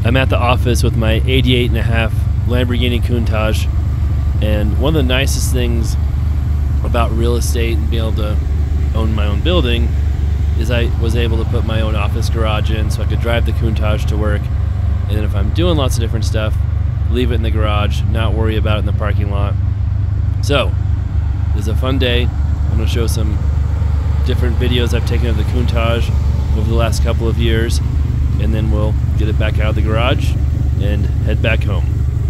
I'm at the office with my 88.5 Lamborghini Countach, and one of the nicest things about real estate and being able to own my own building is I was able to put my own office garage in, so I could drive the Countach to work, and then if I'm doing lots of different stuff, leave it in the garage, not worry about it in the parking lot. So, this is a fun day. I'm going to show some different videos I've taken of the Countach over the last couple of years, and then we'll get it back out of the garage and head back home.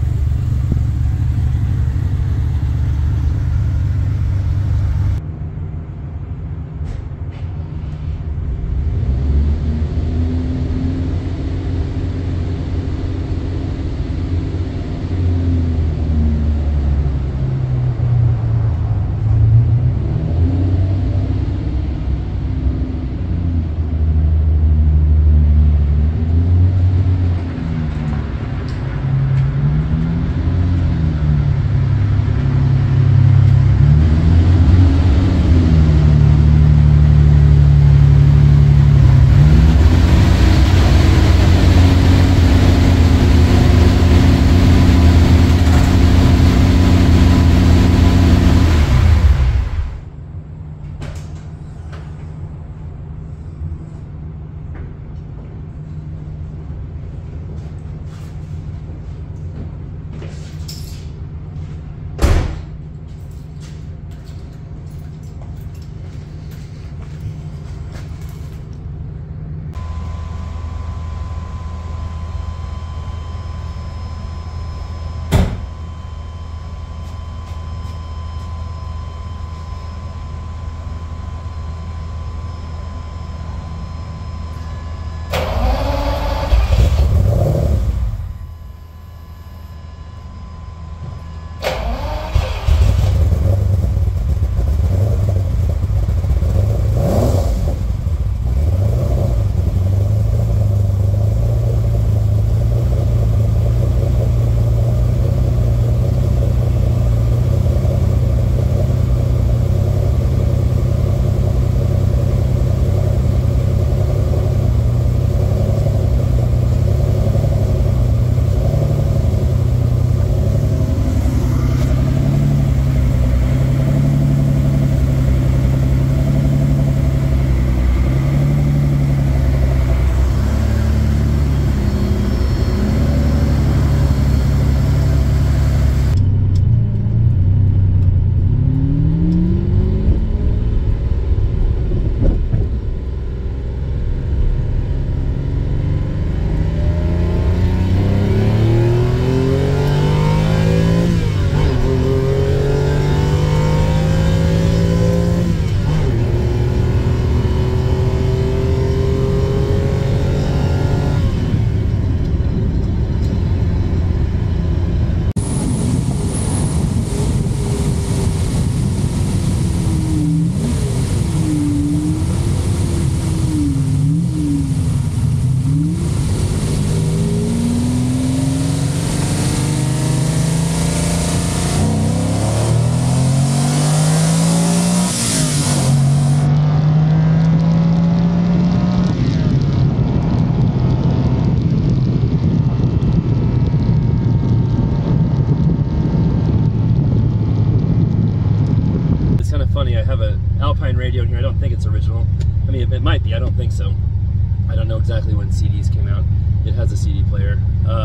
Funny, I have an Alpine radio in here. I don't think it's original. I mean, it might be. I don't think so. I don't know exactly when CDs came out. It has a CD player.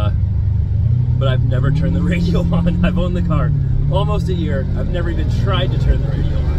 But I've never turned the radio on. I've owned the car almost a year. I've never even tried to turn the radio on.